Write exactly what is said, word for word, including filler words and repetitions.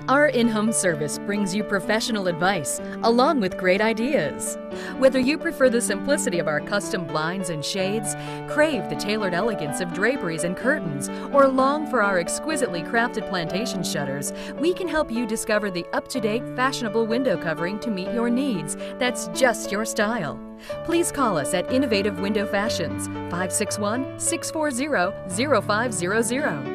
Our in-home service brings you professional advice along with great ideas. Whether you prefer the simplicity of our custom blinds and shades, crave the tailored elegance of draperies and curtains, or long for our exquisitely crafted plantation shutters, we can help you discover the up-to-date, fashionable window covering to meet your needs that's just your style. Please call us at Innovative Window Fashions, five six one, six four zero, zero five zero zero.